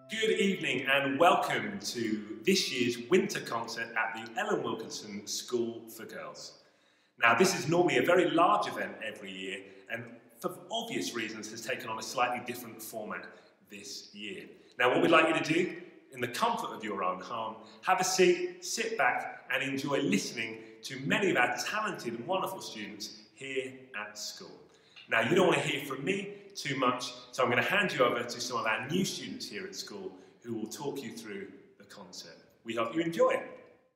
Good evening and welcome to this year's winter concert at the Ellen Wilkinson School for Girls. Now this is normally a very large event every year and for obvious reasons has taken on a slightly different format this year. Now what we'd like you to do, in the comfort of your own home, have a seat, sit back and enjoy listening to many of our talented and wonderful students here at school. Now you don't want to hear from me too much, so I'm going to hand you over to some of our new students here at school who will talk you through the concert. We hope you enjoy it.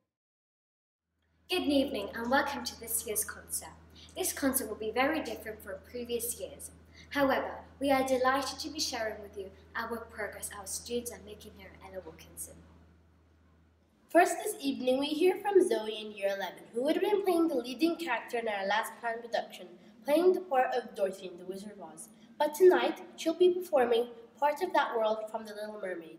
Good evening and welcome to this year's concert. This concert will be very different from previous years. However, we are delighted to be sharing with you our progress our students are making here at Ellen Wilkinson. First this evening we hear from Zoe in Year 11, who would have been playing the leading character in our last planned production, playing the part of Dorothy in The Wizard of Oz. But tonight, she'll be performing part of that world from The Little Mermaid.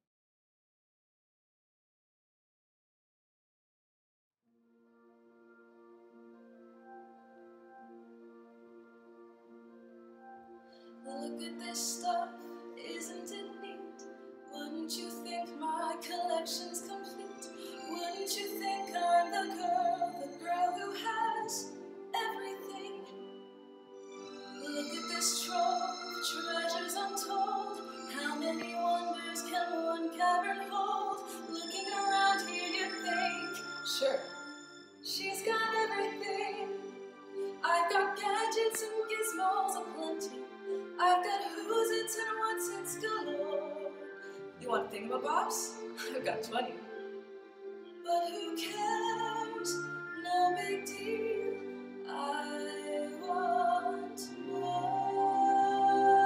Look at this stuff, isn't it neat? Wouldn't you think my collection's complete? Wouldn't you think I'm the girl who has everything? Look at this trove, treasures untold. How many wonders can one cavern hold? Looking around here you'd think, sure, she's got everything. I've got gadgets and gizmos aplenty. I've got who's its and what's its galore. You want thingamabobs? I've got 20. But who cares? No big deal. I want more.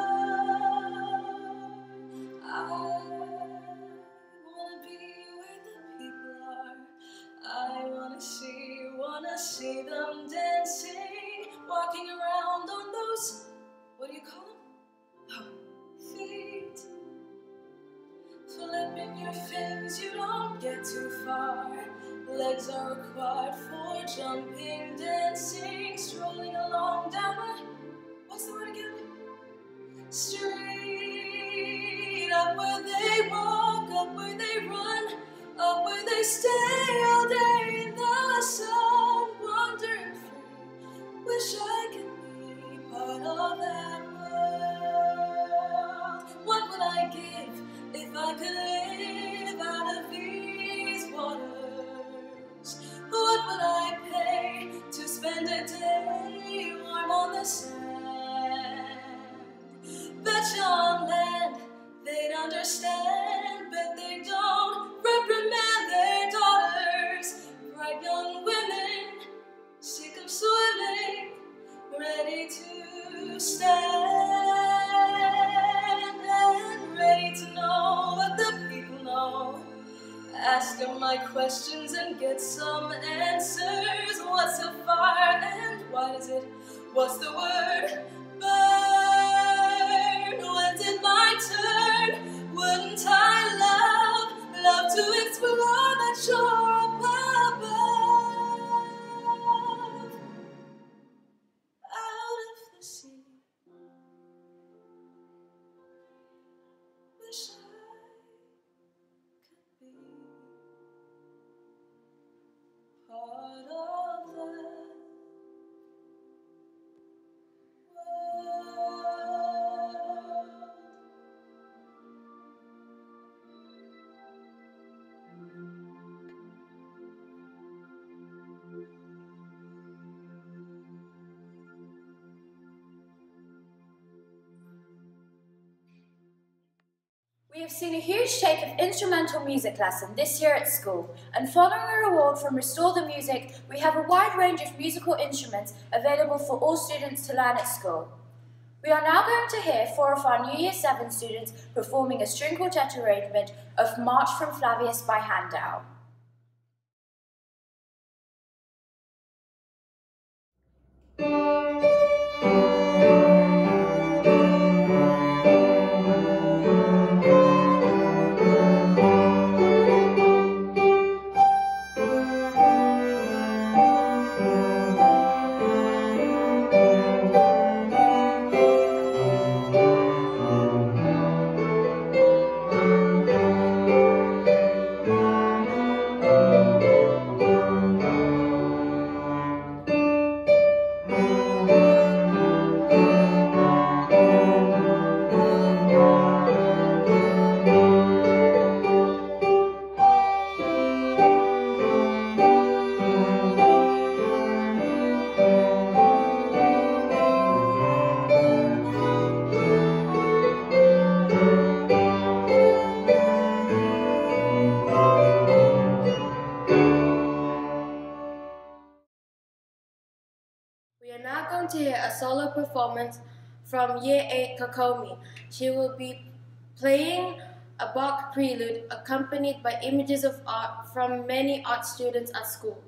I wanna be where the people are. I wanna see them dancing, walking around on those, what do you call them? Oh, feet. Flipping your fins, you don't get too far. Legs are required for jumping, dancing, strolling along down a, what's the word again? Street. Up where they walk, up where they run, up where they stay all day in the sun, wandering free. Wish I could be part of that world. What would I give if I could live out of these waters? What would I pay to spend a day warm on the sand? Bet on land they'd understand, but they don't. Reprimand their daughters, bright young women, sick of soiling, ready to stand and ready to know what the people know. Ask them my questions and get some answers. What's a fire and why does it? What's the word? Burn. When's it my turn? Wouldn't I love to explore that shore up above, out of the sea. Wish I could be part of that world. We have seen a huge take of instrumental music lesson this year at school, and following a reward from Restore the Music, we have a wide range of musical instruments available for all students to learn at school. We are now going to hear 4 of our New Year 7 students performing a string quartet arrangement of March from Flavius by Handel. performance from Year 8 Kakomi. She will be playing a Bach prelude accompanied by images of art from many art students at school.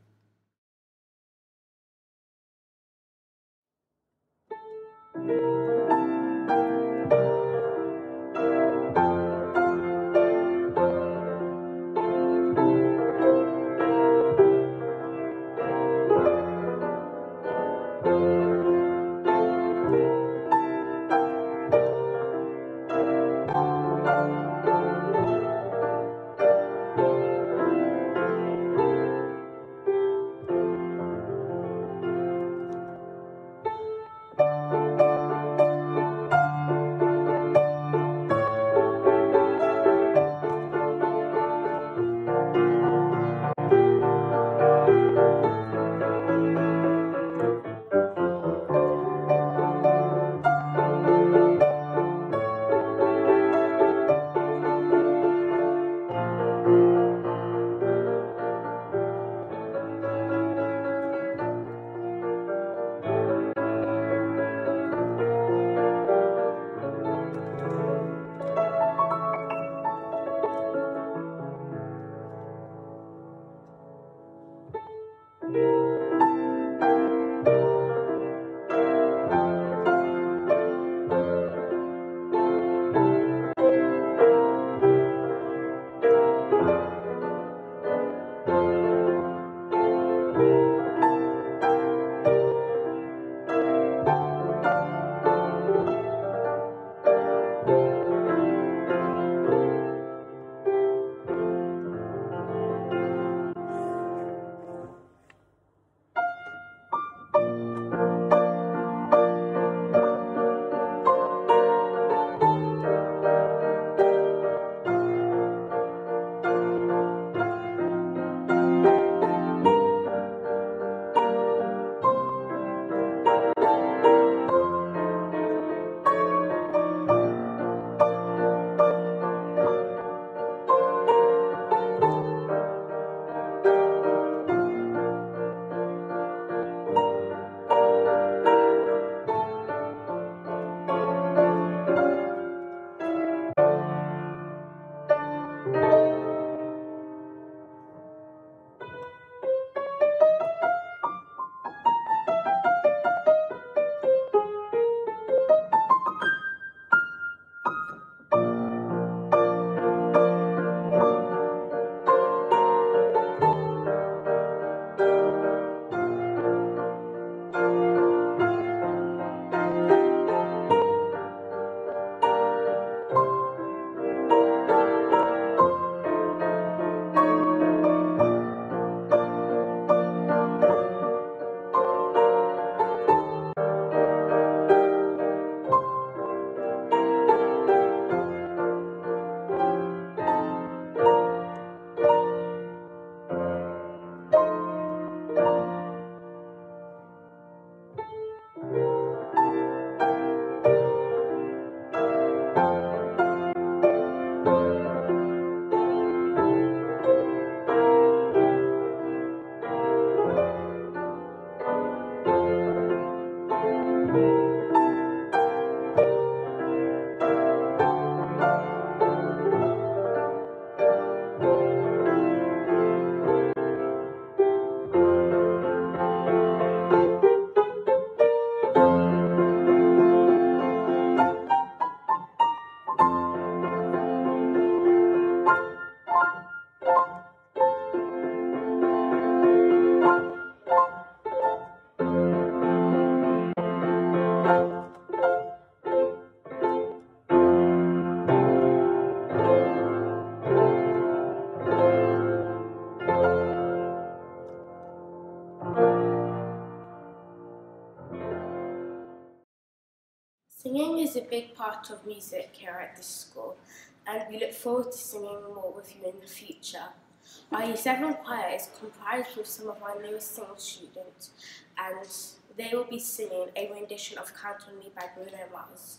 Singing is a big part of music here at this school, and we look forward to singing more with you in the future. Our Year 7 choir is comprised of some of our newest singing students, and they will be singing a rendition of Count on Me by Bruno Mars.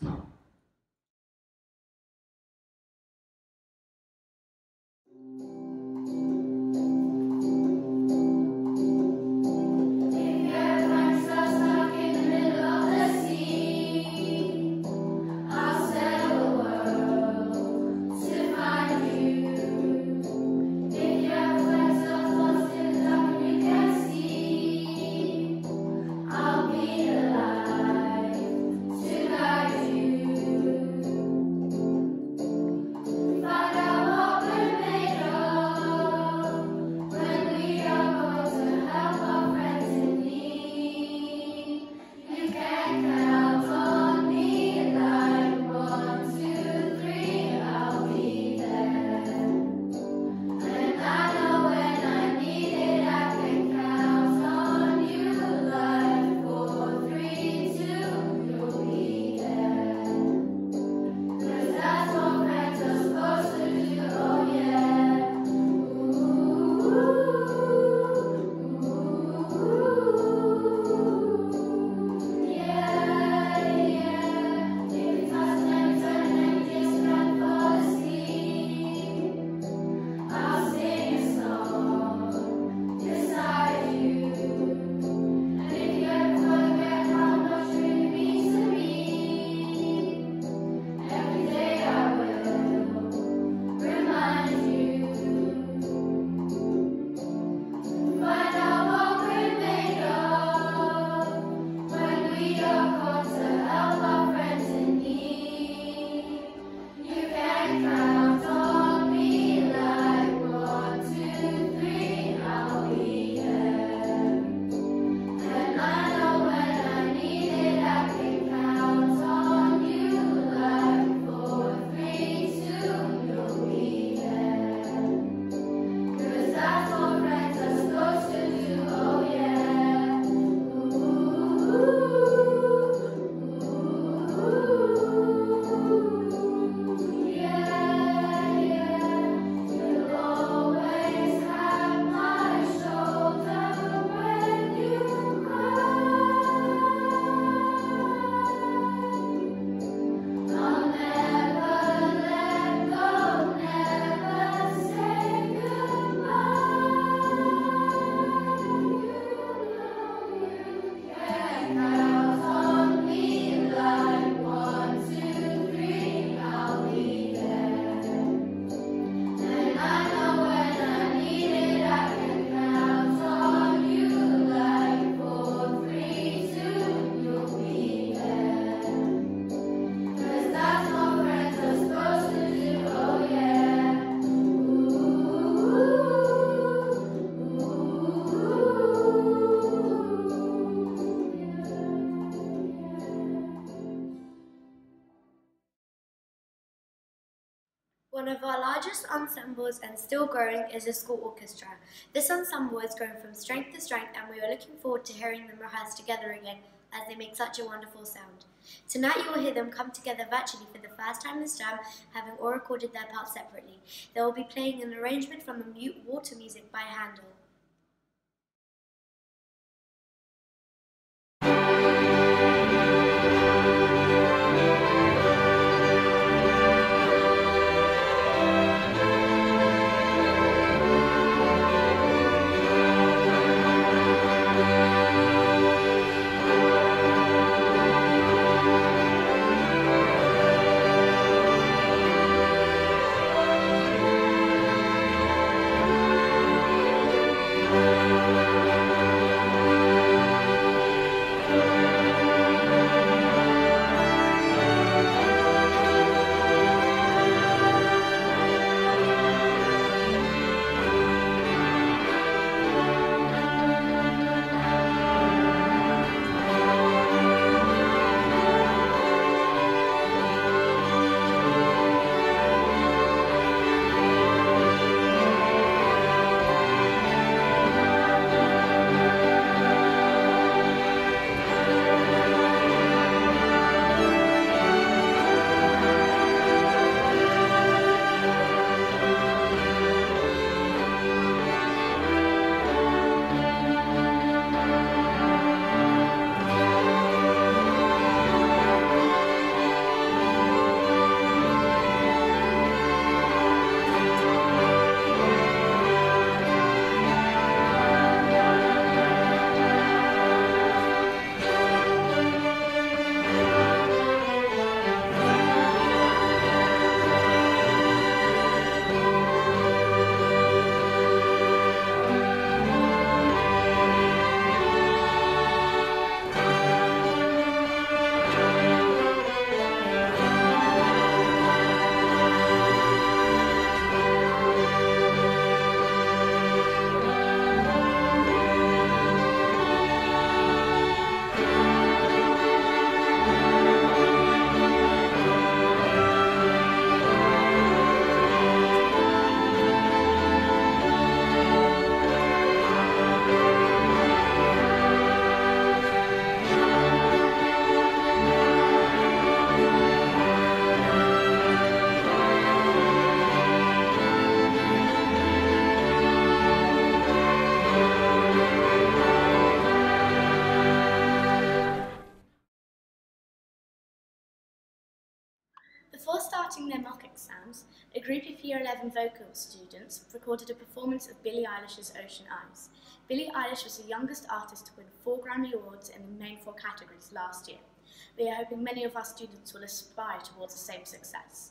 If your friends are stuck in the middle of the sea, One of our largest ensembles and still growing is the school orchestra. This ensemble is growing from strength to strength, and we are looking forward to hearing them rehearse together again as they make such a wonderful sound. Tonight you will hear them come together virtually for the first time this term, having all recorded their parts separately. They will be playing an arrangement from the Mute Water Music by Handel. Before starting their mock exams, a group of Year 11 vocal students recorded a performance of Billie Eilish's Ocean Eyes. Billie Eilish was the youngest artist to win 4 Grammy Awards in the main 4 categories last year. We are hoping many of our students will aspire towards the same success.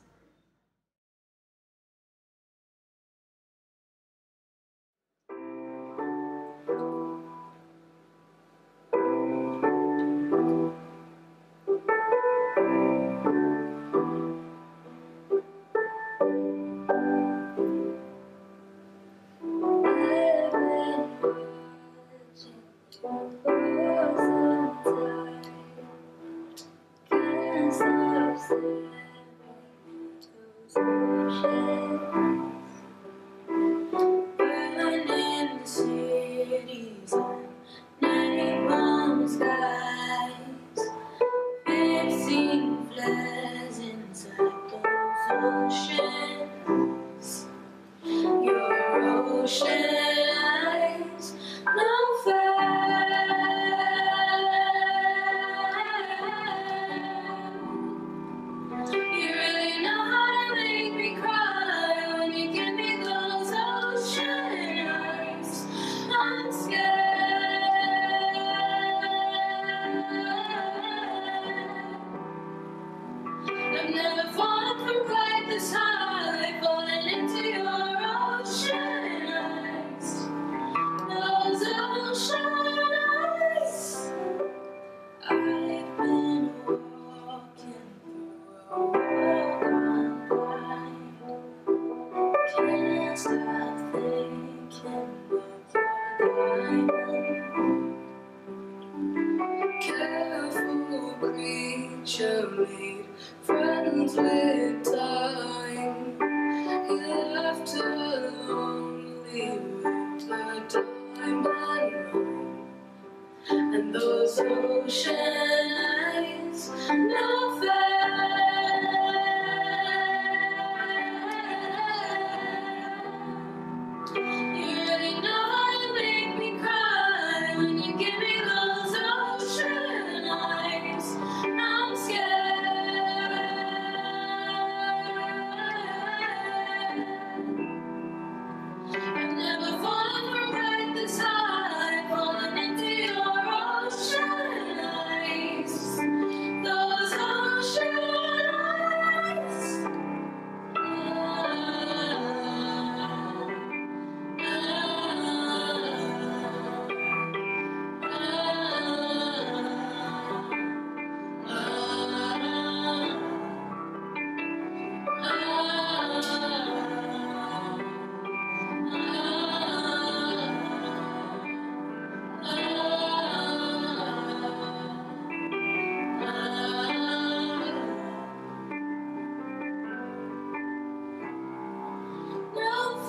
Made friends with time.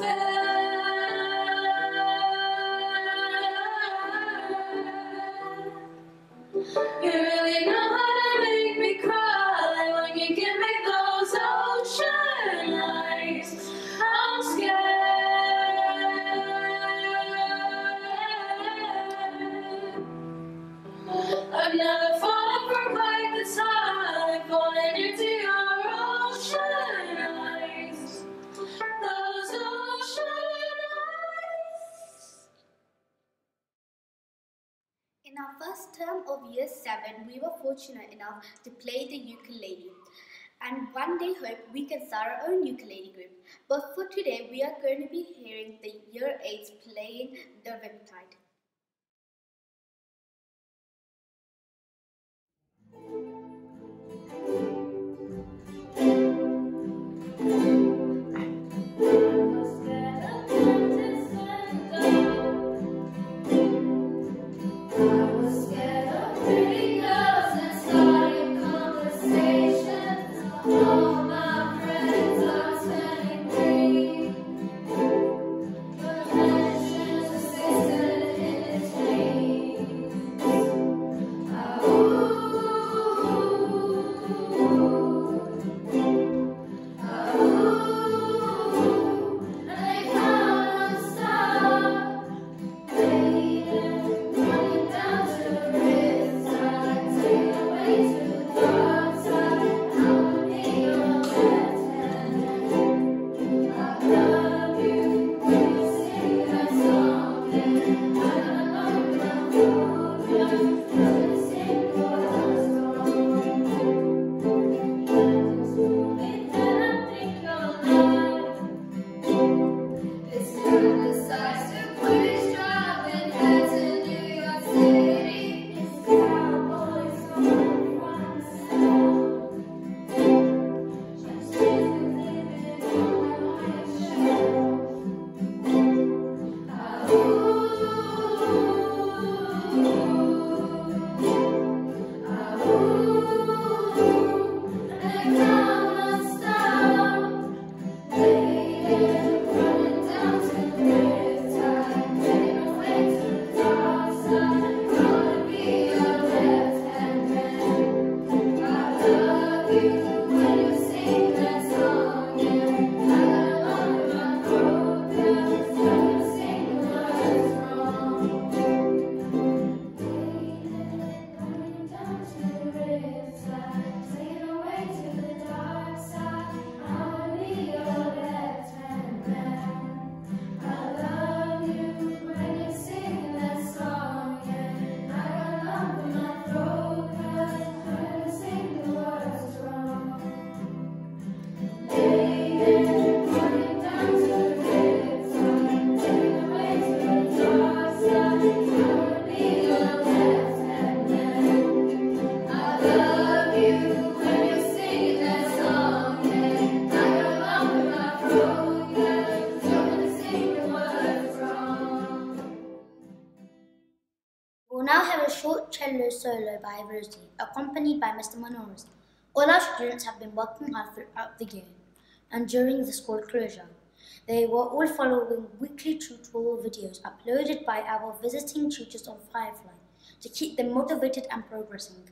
You really know how to make me cry when you give me those ocean eyes. I'm scared. I've never fallen for quite this high, falling into your ocean eyes. Those ocean eyes. In our first term of Year 7, we were fortunate enough to play the ukulele. And one day hope we can start our own ukulele group. But for today, we are going to be hearing the Year 8s playing the Riptide. We'll now have a short cello solo by Rosie, accompanied by Mr. Manoris. All our students have been working hard throughout the year and during the school closure. They were all following weekly tutorial videos uploaded by our visiting tutors on Firefly to keep them motivated and progressing.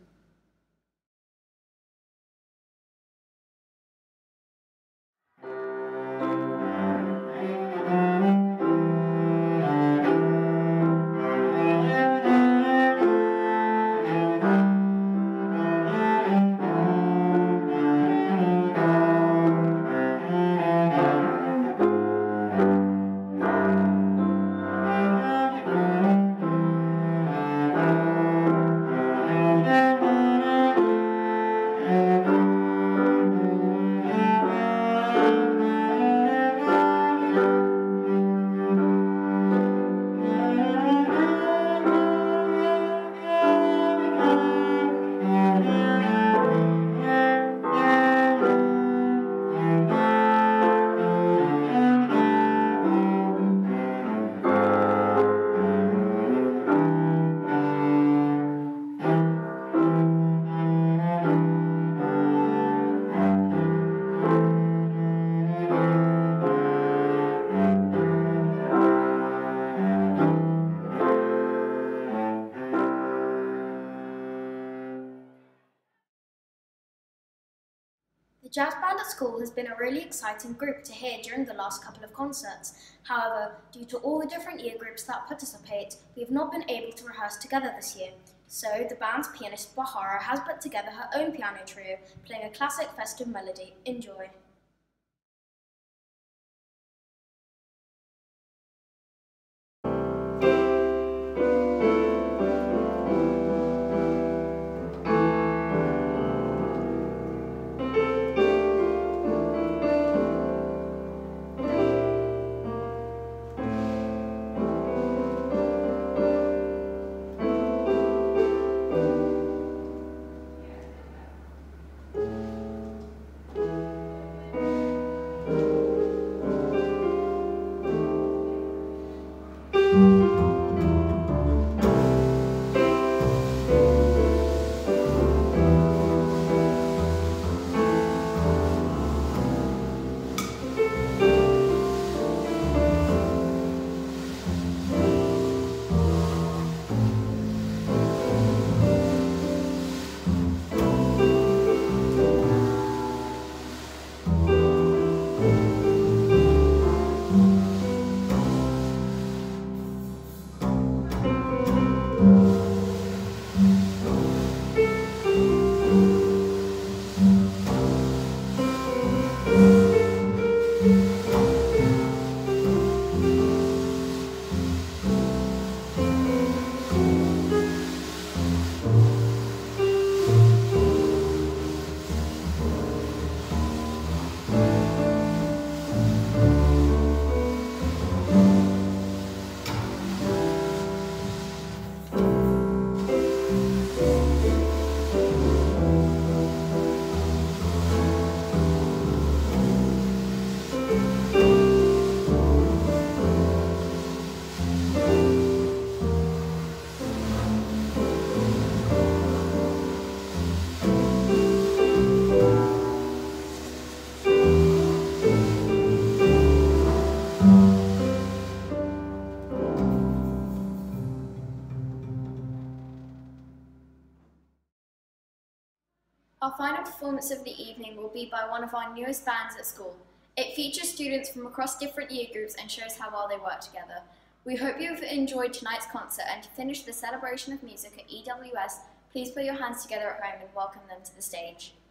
band at school has been a really exciting group to hear during the last couple of concerts. However, due to all the different year groups that participate, we have not been able to rehearse together this year. So, the band's pianist Bahara has put together her own piano trio, playing a classic festive melody. Enjoy. Our final performance of the evening will be by one of our newest bands at school. It features students from across different year groups and shows how well they work together. We hope you have enjoyed tonight's concert, and to finish the celebration of music at EWS, please put your hands together at home and welcome them to the stage.